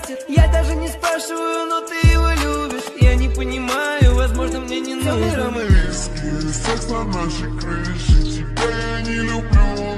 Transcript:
бесит. Я даже не спрашиваю, но ты его любишь. Я не понимаю, возможно, мне не нужно. Риски, секс на нашей крыше. Тебя я не люблю.